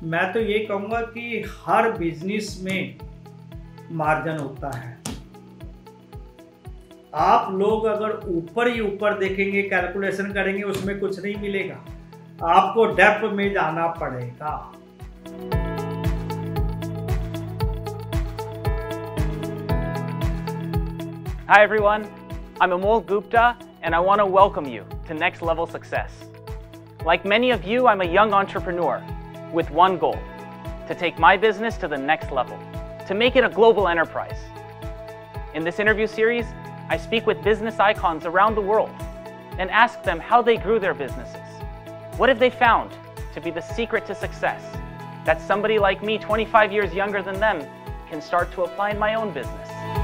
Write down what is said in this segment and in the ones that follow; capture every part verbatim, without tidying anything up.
मैं तो ये कहूँगा कि हर बिजनेस में मार्जिन होता है। आप लोग अगर ऊपर ही ऊपर देखेंगे, कैलकुलेशन करेंगे, उसमें कुछ नहीं मिलेगा, आपको डेप्थ में जाना पड़ेगा। Hi everyone, I'm Amol Gupta and I want to welcome you to Next Level Success. Like many of you, I'm a young entrepreneur with one goal: to take my business to the next level, to make it a global enterprise. In this interview series, I speak with business icons around the world and ask them how they grew their businesses. What have they found to be the secret to success that somebody like me, twenty-five years younger than them, can start to apply in my own business?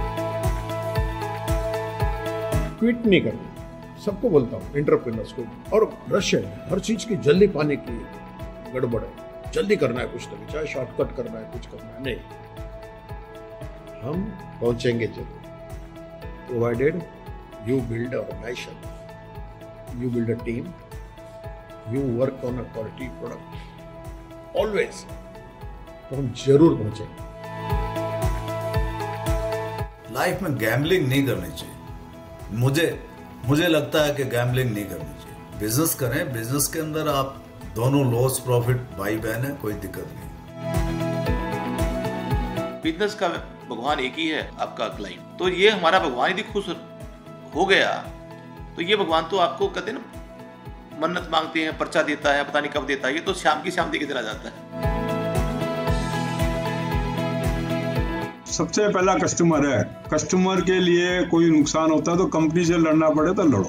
Quit नहीं करना, सबको बोलता हूँ entrepreneurs को। और rush है, हर चीज की जल्दी पाने की गड़बड़ है, जल्दी करना है कुछ तो, चाहे शॉर्टकट करना है, कुछ करना है, नहीं, हम पहुंचेंगे जरूर। Provided you build organization, you build a team, you work on a quality product always, तो हम जरूर पहुंचेंगे। लाइफ में गैम्बलिंग नहीं करनी चाहिए। मुझे मुझे लगता है कि गैम्बलिंग नहीं करनी चाहिए। बिजनेस करें, बिजनेस के अंदर आप दोनों लॉस प्रॉफिट भाई बहन है, कोई दिक्कत नहीं। बिजनेस का भगवान एक ही है, आपका क्लाइंट। तो ये हमारा भगवान यदि खुश हो गया तो ये भगवान तो आपको कहते हैं ना, मन्नत मांगते हैं, पर्चा देता है, पता नहीं कब देता है, ये तो शाम की शाम दे के चला जाता है। सबसे पहला कस्टमर है। कस्टमर के लिए कोई नुकसान होता है तो कंपनी से लड़ना पड़े तो लड़ो।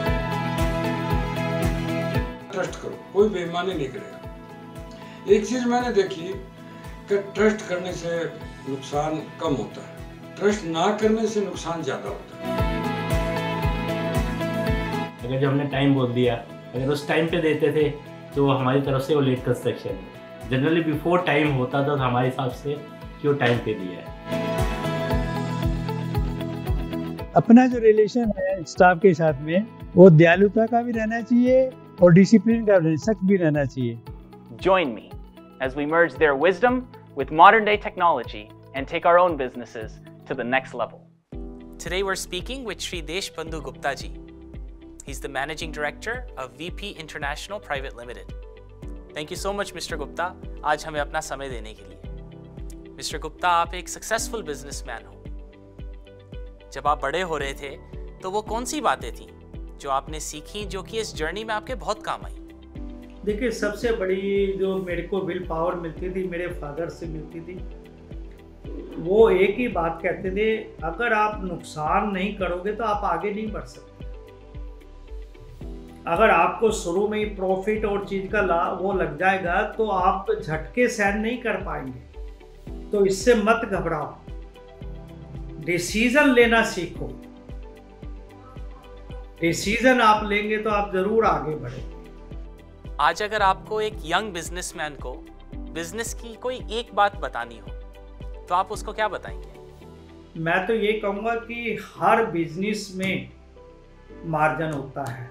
ट्रस्ट करो, कोई बेईमानी नहीं करेगा। एक चीज मैंने देखी कि ट्रस्ट करने से नुकसान कम होता है, ट्रस्ट ना करने से नुकसान ज्यादा होता है। अगर जो हमने टाइम बोल दिया, अगर उस टाइम पे देते थे तो हमारी तरफ से वो लेट कंस्ट्रक्शन है। जनरली बिफोर टाइम होता था तो हमारे हिसाब से क्यों टाइम पे दिया है। अपना जो रिलेशन है स्टाफ के साथ में, वो दयालुता का भी रहना चाहिए और डिसिप्लिन का भी, सख्त भी रहना चाहिए। Join me as we merge their wisdom with modern day technology and take our own businesses to the next level. Today we're speaking with Shri Deshbandhu Gupta ji. He's the managing director of V P International Private Limited. Thank you so much Mister Gupta, आज हमें अपना समय देने के लिए। Mister Gupta, आप एक successful businessman हो। जब आप बड़े हो रहे थे तो वो कौन सी बातें थी जो आपने सीखी, जो कि इस जर्नी में आपके बहुत काम आई? देखिए, सबसे बड़ी जो मेरे को विल पावर मिलती थी, मेरे फादर से मिलती थी। वो एक ही बात कहते थे, अगर आप नुकसान नहीं करोगे तो आप आगे नहीं बढ़ सकते। अगर आपको शुरू में ही प्रॉफिट और चीज का लाभ वो लग जाएगा तो आप झटके सहन नहीं कर पाएंगे। तो इससे मत घबराओ, डिसीजन लेना सीखो। डिसीजन आप लेंगे तो आप जरूर आगे बढ़ेंगे। आज अगर आपको एक यंग बिजनेसमैन को बिजनेस की कोई एक बात बतानी हो तो आप उसको क्या बताएंगे? मैं तो ये कहूँगा कि हर बिजनेस में मार्जिन होता है।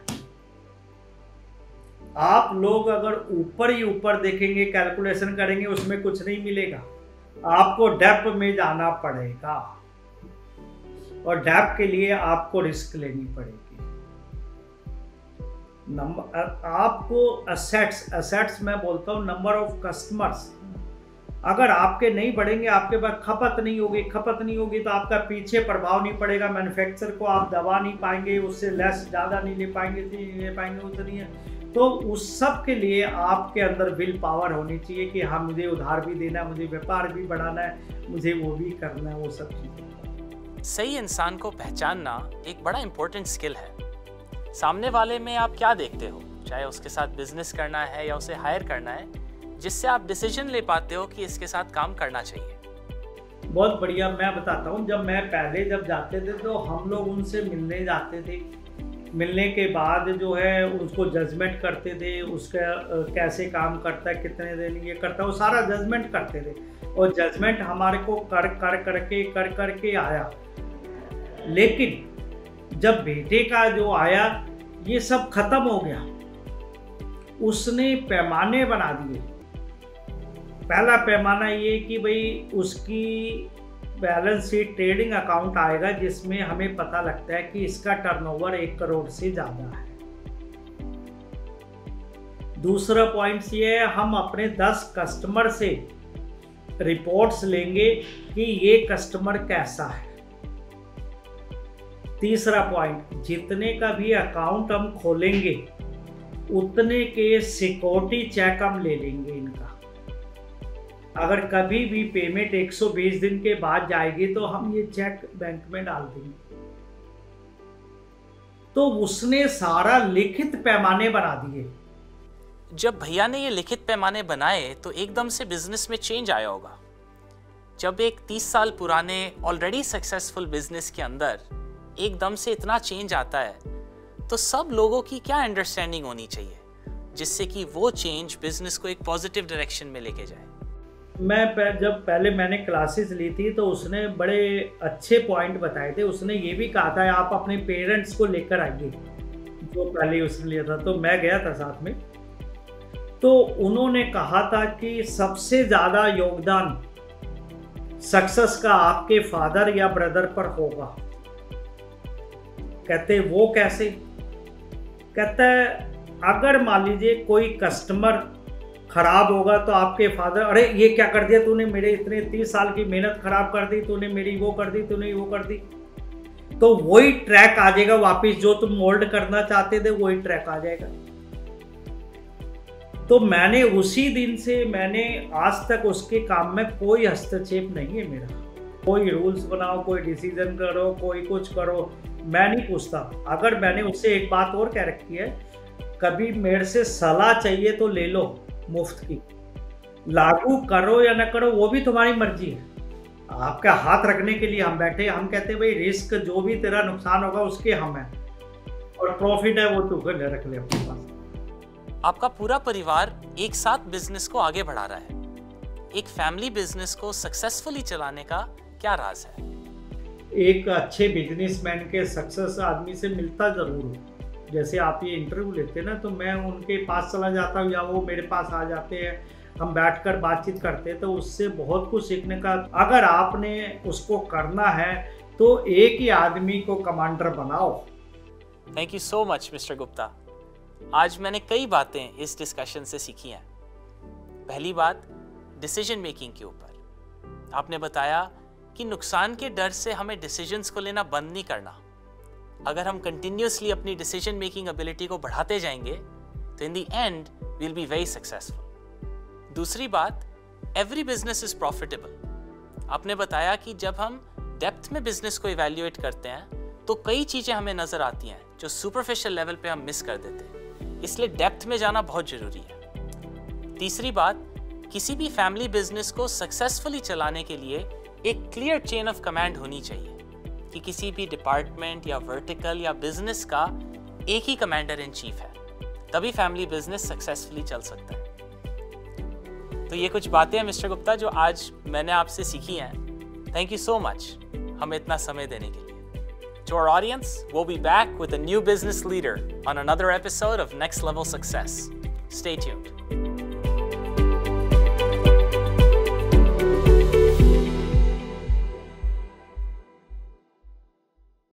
आप लोग अगर ऊपर ही ऊपर देखेंगे, कैलकुलेशन करेंगे, उसमें कुछ नहीं मिलेगा, आपको डेप्थ में जाना पड़ेगा और डेप्थ के लिए आपको रिस्क लेनी पड़ेगी। नंबर आपको असेट्स असेट्स मैं बोलता हूँ नंबर ऑफ कस्टमर्स। अगर आपके नहीं बढ़ेंगे, आपके पास खपत नहीं होगी, खपत नहीं होगी तो आपका पीछे प्रभाव नहीं पड़ेगा। मैन्युफैक्चर को आप दबा नहीं पाएंगे, उससे लेस ज़्यादा नहीं ले पाएंगे, नहीं ले पाएंगे उतनी है। तो उस सब के लिए आपके अंदर विल पावर होनी चाहिए कि हाँ, मुझे उधार भी देना है, मुझे व्यापार भी बढ़ाना है, मुझे वो भी करना है, वो सब चीज़ें। सही इंसान को पहचानना एक बड़ा इंपॉर्टेंट स्किल है। सामने वाले में आप क्या देखते हो, चाहे उसके साथ बिजनेस करना है या उसे हायर करना है, जिससे आप डिसीजन ले पाते हो कि इसके साथ काम करना चाहिए। बहुत बढ़िया। मैं बताता हूँ, जब मैं पहले जब जाते थे तो हम लोग उनसे मिलने जाते थे। मिलने के बाद जो है उसको जजमेंट करते थे, उसका कैसे काम करता है, कितने दिन ये करता है, वो सारा जजमेंट करते थे। और जजमेंट हमारे को कर कर करके कर करके आया। लेकिन जब बेटे का जो आया, ये सब खत्म हो गया। उसने पैमाने बना दिए पहला पैमाना ये कि भाई उसकी बैलेंस शीट ट्रेडिंग अकाउंट आएगा जिसमें हमें पता लगता है कि इसका टर्नओवर एक करोड़ से ज़्यादा है। दूसरा पॉइंट ये है, हम अपने दस कस्टमर से रिपोर्ट्स लेंगे कि ये कस्टमर कैसा है। तीसरा पॉइंट, जितने का भी अकाउंट हम खोलेंगे उतने के सिक्योरिटी चेक हम ले लेंगे इनका। अगर कभी भी पेमेंट एक सौ बीस दिन के बाद जाएगी तो हम ये चेक बैंक में डाल देंगे। तो उसने सारा लिखित पैमाने बना दिए। जब भैया ने ये लिखित पैमाने बनाए तो एकदम से बिजनेस में चेंज आया होगा। जब एक तीस साल पुराने ऑलरेडी सक्सेसफुल बिजनेस के अंदर एकदम से इतना चेंज आता है तो सब लोगों की क्या अंडरस्टैंडिंग होनी चाहिए जिससे कि वो चेंज बिजनेस को एक पॉजिटिव डायरेक्शन में लेके जाए। मैं जब पहले मैंने क्लासेस ली थी तो उसने बड़े अच्छे पॉइंट बताए थे। उसने ये भी कहा था आप अपने पेरेंट्स को लेकर आइए, जो पहले उसने लिया था। तो मैं गया था साथ में, तो उन्होंने कहा था कि सबसे ज़्यादा योगदान सक्सेस का आपके फादर या ब्रदर पर होगा। कहते वो कैसे? कहता है अगर मान लीजिए कोई कस्टमर खराब होगा तो आपके फादर, अरे ये क्या कर दिया तूने, मेरे इतने तीस साल की मेहनत खराब कर दी तूने, मेरी वो कर दी तूने, वो कर दी, तो वही ट्रैक आ जाएगा वापिस, जो तुम मोल्ड करना चाहते थे वही ट्रैक आ जाएगा। तो मैंने उसी दिन से मैंने आज तक उसके काम में कोई हस्तक्षेप नहीं है मेरा। कोई रूल्स बनाओ, कोई डिसीजन करो, कोई कुछ करो, मैं नहीं पूछता। अगर मैंने उससे एक बात और कह रखी है, कभी मेरे से सलाह चाहिए तो ले लो मुफ्त की, लागू करो या ना करो वो भी तुम्हारी मर्जी है। आपका हाथ रखने के लिए हम बैठे, हम कहते हैं भाई रिस्क जो भी तेरा नुकसान होगा उसके हम हैं, और प्रॉफिट है वो तू रख ले अपने पास। आपका पूरा परिवार एक साथ बिजनेस को आगे बढ़ा रहा है। एक फैमिली बिजनेस को सक्सेसफुली चलाने का क्या राज है? एक अच्छे बिजनेसमैन के सक्सेस आदमी से मिलता जरूर हूँ। जैसे आप ये इंटरव्यू लेते हैं ना, तो मैं उनके पास चला जाता हूँ या वो मेरे पास आ जाते हैं, हम बैठकर बातचीत करते हैं, तो उससे बहुत कुछ सीखने का। अगर आपने उसको करना है तो एक ही आदमी को कमांडर बनाओ। Thank you so much mister Gupta. आज मैंने कई बातें इस डिस्कशन से सीखी हैं। पहली बात, डिसीजन मेकिंग के ऊपर आपने बताया कि नुकसान के डर से हमें डिसीजंस को लेना बंद नहीं करना। अगर हम कंटिन्यूसली अपनी डिसीजन मेकिंग एबिलिटी को बढ़ाते जाएंगे तो in the end we will be very successful. दूसरी बात, एवरी बिजनेस इज प्रॉफिटेबल। आपने बताया कि जब हम डेप्थ में बिजनेस को इवैल्यूएट करते हैं तो कई चीजें हमें नजर आती हैं जो सुपरफिशियल लेवल पे हम मिस कर देते हैं, इसलिए डेप्थ में जाना बहुत जरूरी है। तीसरी बात, किसी भी फैमिली बिजनेस को सक्सेसफुली चलाने के लिए एक क्लियर चेन ऑफ कमांड होनी चाहिए कि किसी भी डिपार्टमेंट या वर्टिकल या बिजनेस का एक ही कमांडर इन चीफ है, तभी फैमिली बिजनेस सक्सेसफुली चल सकता है। तो ये कुछ बातें हैं मिस्टर गुप्ता जो आज मैंने आपसे सीखी हैं। थैंक यू सो मच हमें इतना समय देने के लिए। To our audience, we'll be back with a new business leader on another episode of Next Level Success. Stay tuned.